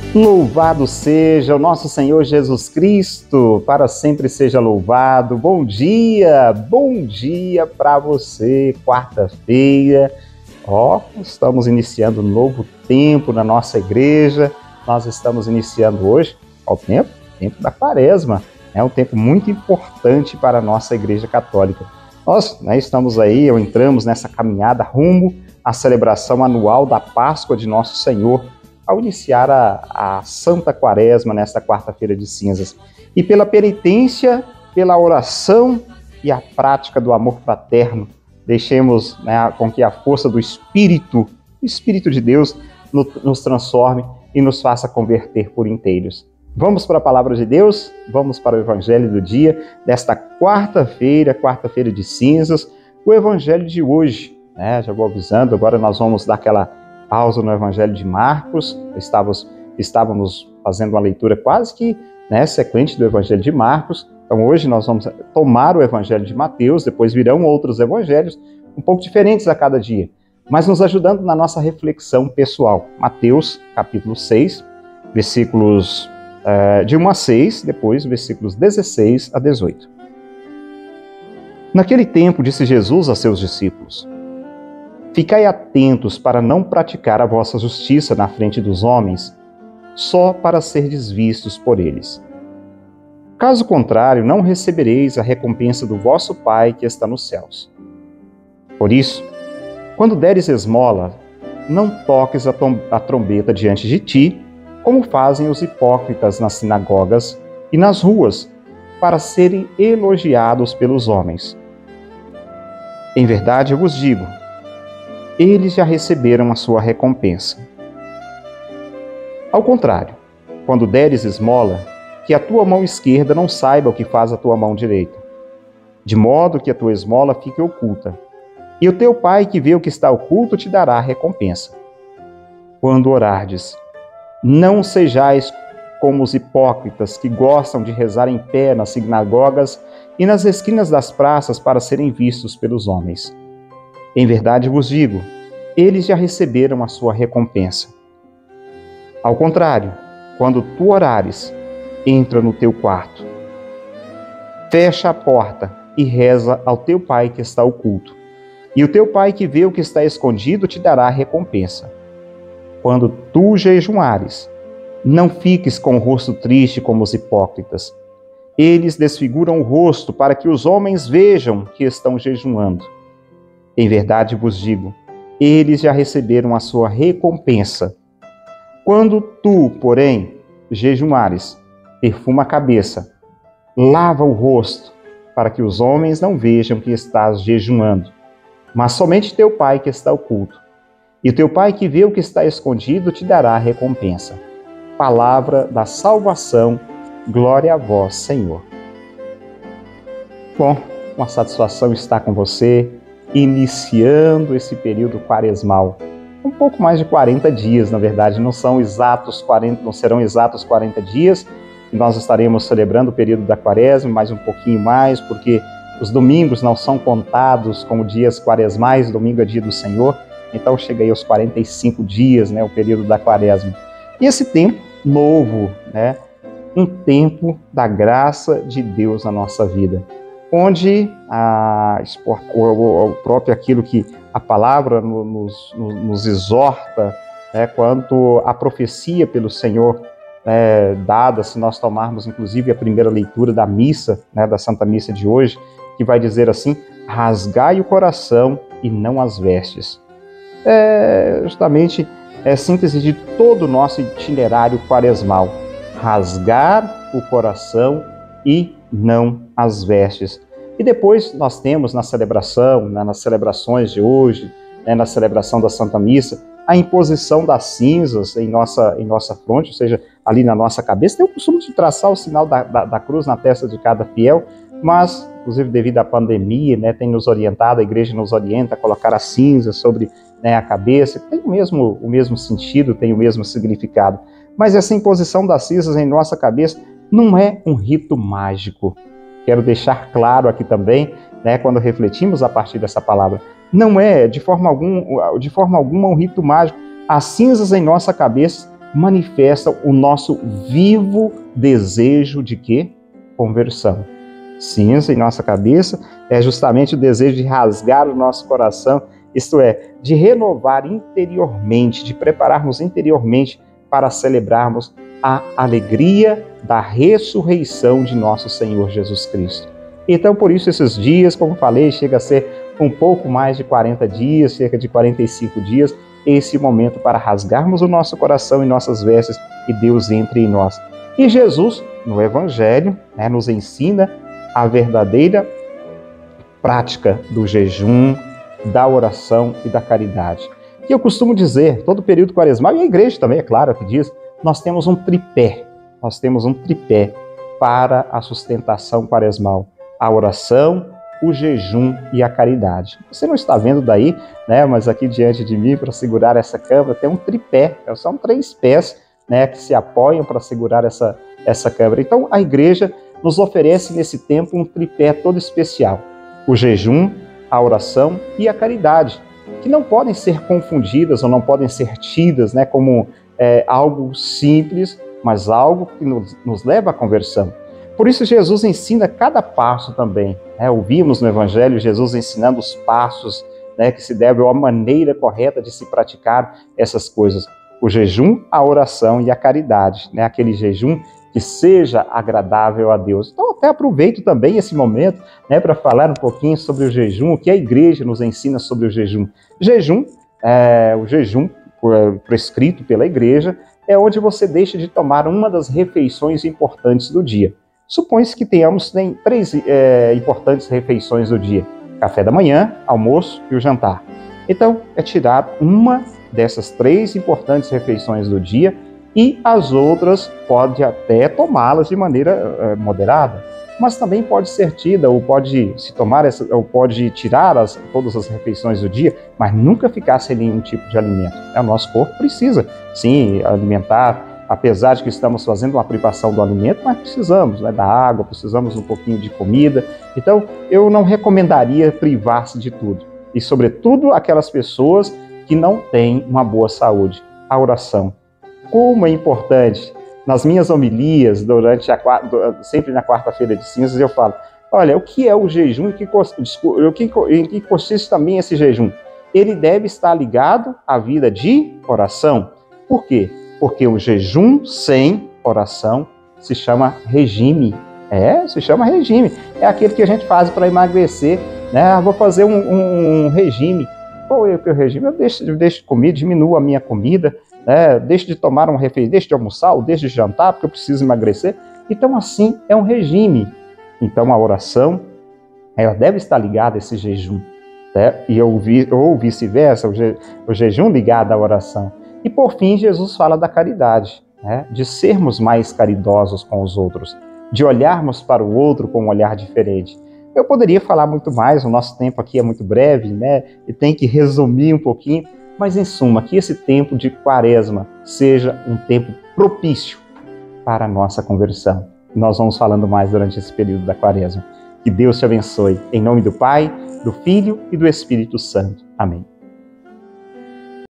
Louvado seja o nosso Senhor Jesus Cristo, para sempre seja louvado. Bom dia para você, quarta-feira. Estamos iniciando um novo tempo na nossa igreja. Nós estamos iniciando hoje o tempo da Quaresma. É um tempo muito importante para a nossa igreja católica. Nós entramos nessa caminhada rumo à celebração anual da Páscoa de Nosso Senhor, ao iniciar a Santa Quaresma nesta quarta-feira de cinzas. E pela penitência, pela oração e a prática do amor fraterno, deixemos com que a força do Espírito, o Espírito de Deus, nos transforme e nos faça converter por inteiros. Vamos para a Palavra de Deus? Vamos para o Evangelho do dia, desta quarta-feira de cinzas, o Evangelho de hoje. Já vou avisando, agora nós vamos dar aquela pausa no Evangelho de Marcos. Estávamos fazendo uma leitura quase que sequente do Evangelho de Marcos. Então hoje nós vamos tomar o Evangelho de Mateus, depois virão outros evangelhos um pouco diferentes a cada dia, mas nos ajudando na nossa reflexão pessoal. Mateus, capítulo 6, versículos de 1 a 6, depois versículos 16 a 18. Naquele tempo disse Jesus a seus discípulos: Ficai atentos para não praticar a vossa justiça na frente dos homens, só para serdes vistos por eles. Caso contrário, não recebereis a recompensa do vosso Pai que está nos céus. Por isso, quando deres esmola, não toques a trombeta diante de ti, como fazem os hipócritas nas sinagogas e nas ruas, para serem elogiados pelos homens. Em verdade, eu vos digo, eles já receberam a sua recompensa. Ao contrário, quando deres esmola, que a tua mão esquerda não saiba o que faz a tua mão direita, de modo que a tua esmola fique oculta, e o teu Pai que vê o que está oculto te dará a recompensa. Quando orardes, não sejais como os hipócritas que gostam de rezar em pé nas sinagogas e nas esquinas das praças para serem vistos pelos homens. Em verdade vos digo, eles já receberam a sua recompensa. Ao contrário, quando tu orares, entra no teu quarto, fecha a porta e reza ao teu Pai que está oculto. E o teu Pai que vê o que está escondido te dará a recompensa. Quando tu jejuares, não fiques com o rosto triste como os hipócritas. Eles desfiguram o rosto para que os homens vejam que estão jejuando. Em verdade vos digo, eles já receberam a sua recompensa. Quando tu, porém, jejuares, perfuma a cabeça, lava o rosto, para que os homens não vejam que estás jejuando, mas somente teu Pai que está oculto. E o teu Pai que vê o que está escondido te dará a recompensa. Palavra da salvação, glória a vós, Senhor. Bom, uma satisfação estar com você, iniciando esse período quaresmal. Um pouco mais de 40 dias, na verdade, não serão exatos 40 dias, e nós estaremos celebrando o período da Quaresma, mais um pouquinho mais, porque os domingos não são contados como dias quaresmais, domingo é dia do Senhor, então chega aí aos 45 dias, o período da Quaresma. E esse tempo novo, um tempo da graça de Deus na nossa vida, onde o próprio aquilo que a palavra nos exorta, quanto à profecia pelo Senhor dada, se nós tomarmos inclusive a primeira leitura da missa, da Santa Missa de hoje, que vai dizer assim: rasgai o coração e não as vestes. Justamente é a síntese de todo o nosso itinerário quaresmal: rasgar o coração e não as vestes. E depois nós temos na celebração, nas celebrações de hoje, na celebração da Santa Missa, a imposição das cinzas em nossa fronte, ou seja, ali na nossa cabeça. Tem o costume de traçar o sinal da cruz na testa de cada fiel, mas, inclusive devido à pandemia, tem nos orientado, a igreja nos orienta a colocar as cinzas sobre a cabeça. Tem o mesmo sentido, tem o mesmo significado. Mas essa imposição das cinzas em nossa cabeça não é um rito mágico. Quero deixar claro aqui também, quando refletimos a partir dessa palavra, não é de forma alguma um rito mágico. As cinzas em nossa cabeça manifestam o nosso vivo desejo de quê? Conversão. Cinza em nossa cabeça é justamente o desejo de rasgar o nosso coração, isto é, de renovar interiormente, de prepararmos interiormente para celebrarmos a alegria da ressurreição de nosso Senhor Jesus Cristo. Então, por isso, esses dias, como falei, chega a ser um pouco mais de 40 dias, cerca de 45 dias, esse momento para rasgarmos o nosso coração e nossas vestes e Deus entre em nós. E Jesus, no Evangelho, nos ensina a verdadeira prática do jejum, da oração e da caridade. E eu costumo dizer, todo período quaresmal, e a igreja também, é claro, que diz, nós temos um tripé para a sustentação quaresmal: a oração, o jejum e a caridade. Você não está vendo daí, mas aqui diante de mim, para segurar essa câmara, tem um tripé, são 3 pés, que se apoiam para segurar essa câmara. Então, a igreja nos oferece nesse tempo um tripé todo especial: o jejum, a oração e a caridade, que não podem ser confundidas ou não podem ser tidas como algo simples, mas algo que nos leva à conversão. Por isso Jesus ensina cada passo também. Ouvimos no Evangelho Jesus ensinando os passos que se deve, ou a maneira correta de se praticar essas coisas: o jejum, a oração e a caridade, aquele jejum que seja agradável a Deus. Então, até aproveito também esse momento para falar um pouquinho sobre o jejum, o que a igreja nos ensina sobre o jejum. O jejum prescrito pela igreja é onde você deixa de tomar uma das refeições importantes do dia. Supõe-se que tenhamos 3 importantes refeições do dia: café da manhã, almoço e o jantar. Então, é tirar uma dessas 3 importantes refeições do dia, e as outras pode até tomá-las de maneira moderada, mas também pode ser tida, ou pode se tomar ou pode tirar todas as refeições do dia, mas nunca ficar sem nenhum tipo de alimento. O nosso corpo precisa, sim, alimentar, apesar de que estamos fazendo uma privação do alimento, mas precisamos da água, precisamos um pouquinho de comida. Então, eu não recomendaria privar-se de tudo, e sobretudo aquelas pessoas que não têm uma boa saúde. A oração, como é importante. Nas minhas homilias, sempre na quarta-feira de cinzas, eu falo: olha, o que é o jejum e em que consiste também esse jejum? Ele deve estar ligado à vida de oração. Por quê? Porque o jejum sem oração se chama regime. Se chama regime. É aquele que a gente faz para emagrecer. Vou fazer um regime. Qual é o regime? Eu deixo de comer, diminuo a minha comida, deixo de tomar deixo de almoçar ou deixo de jantar porque eu preciso emagrecer. Então, assim, é um regime. Então, a oração ela deve estar ligada a esse jejum, ou vice-versa, o jejum ligado à oração. E, por fim, Jesus fala da caridade, de sermos mais caridosos com os outros, de olharmos para o outro com um olhar diferente. Eu poderia falar muito mais, o nosso tempo aqui é muito breve, e tem que resumir um pouquinho, mas em suma, que esse tempo de Quaresma seja um tempo propício para a nossa conversão. Nós vamos falando mais durante esse período da Quaresma. Que Deus te abençoe. Em nome do Pai, do Filho e do Espírito Santo. Amém.